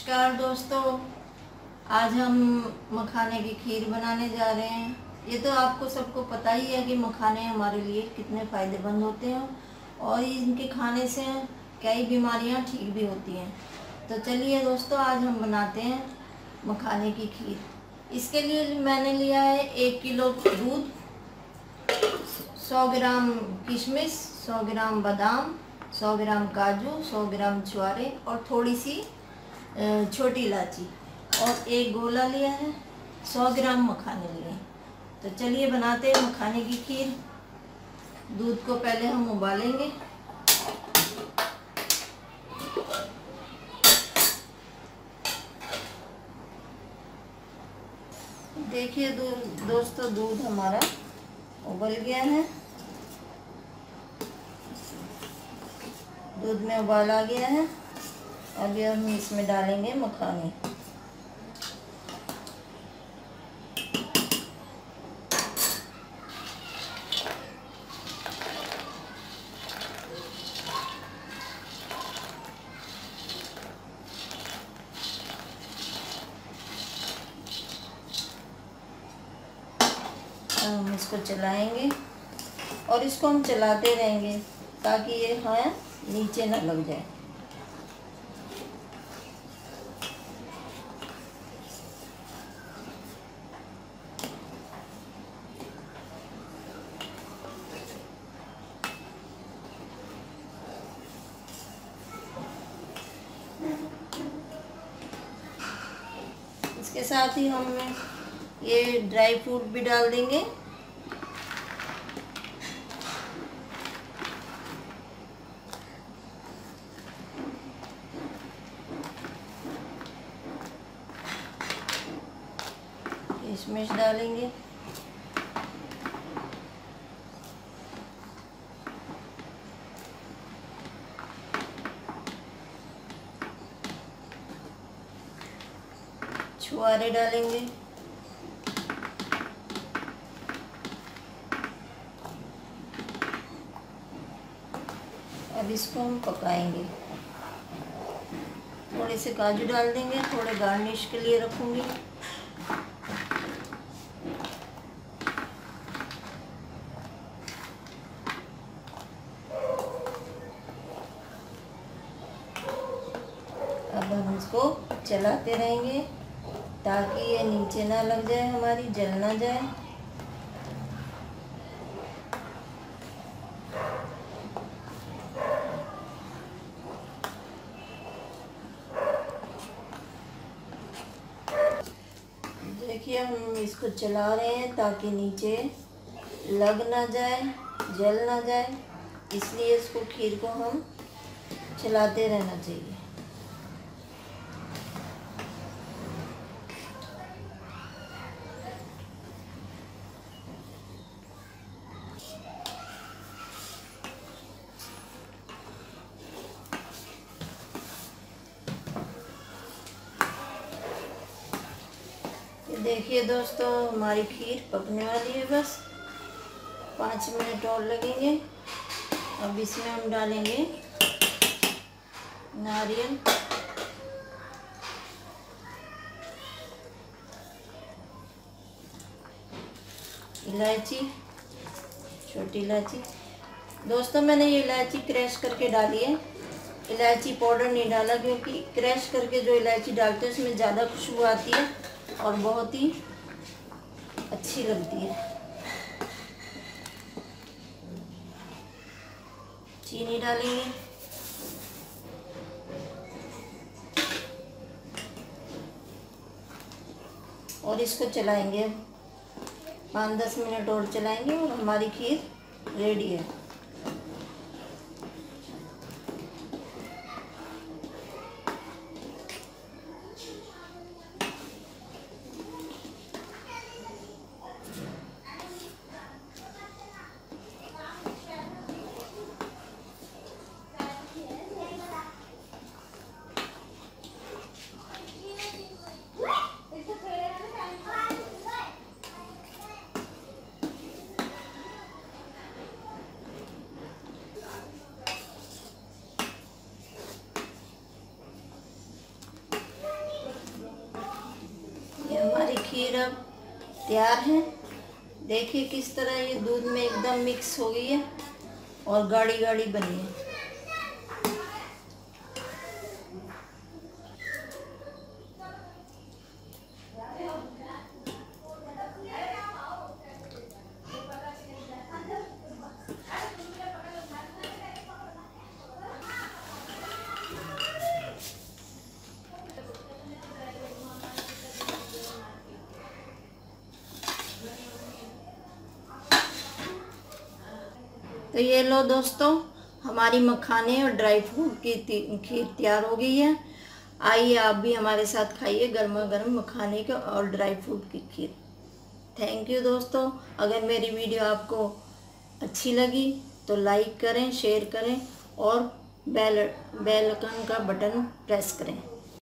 नमस्कार दोस्तों, आज हम मखाने की खीर बनाने जा रहे हैं। ये तो आपको सबको पता ही है कि मखाने हमारे लिए कितने फ़ायदेमंद होते हैं और इनके खाने से कई बीमारियां ठीक भी होती हैं। तो चलिए दोस्तों, आज हम बनाते हैं मखाने की खीर। इसके लिए मैंने लिया है 1 किलो दूध, 100 ग्राम किशमिश, 100 ग्राम बादाम, 100 ग्राम काजू, 100 ग्राम छुआरे और थोड़ी सी छोटी इलायची और एक गोला लिया है। 100 ग्राम मखाने लिए। तो चलिए बनाते हैं मखाने की खीर। दूध को पहले हम उबालेंगे। देखिए दोस्तों, दूध हमारा उबल गया है। दूध में उबाल आ गया है। अभी हम इसमें डालेंगे मखाने। हम इसको चलाएंगे और इसको हम चलाते रहेंगे ताकि ये नीचे ना लग जाए। इसके साथ ही हम ये ड्राई फ्रूट भी डाल देंगे। किशमिश डालेंगे। छुआरे डालेंगे। अब इसको हम पकाएंगे। थोड़े से काजू डाल देंगे, थोड़े गार्निश के लिए रखूंगी। अब हम इसको चलाते रहेंगे ताकि ये नीचे ना लग जाए, हमारी जल ना जाए। देखिए, हम इसको चला रहे हैं ताकि नीचे लग ना जाए, जल ना जाए। इसलिए इसको खीर को हम चलाते रहना चाहिए। देखिए दोस्तों, हमारी खीर पकने वाली है। बस 5 मिनट और लगेंगे। अब इसमें हम डालेंगे नारियल, इलायची, छोटी इलायची। दोस्तों, मैंने ये इलायची क्रश करके डाली है। इलायची पाउडर नहीं डाला, क्योंकि क्रश करके जो इलायची डालते हैं उसमें ज़्यादा खुशबू आती है और बहुत ही अच्छी लगती है। चीनी डालेंगे। और इसको चलाएंगे। 5-10 मिनट और चलाएंगे और हमारी खीर रेडी है। अब तैयार है। देखिए किस तरह ये दूध में एकदम मिक्स हो गई है और गाढ़ी गाढ़ी बनी है। तो ये लो दोस्तों, हमारी मखाने और ड्राई फ्रूट की खीर तैयार हो गई है। आइए आप भी हमारे साथ खाइए गर्मा गर्म मखाने के और ड्राई फ्रूट की खीर। थैंक यू दोस्तों। अगर मेरी वीडियो आपको अच्छी लगी तो लाइक करें, शेयर करें और बेल आइकन का बटन प्रेस करें।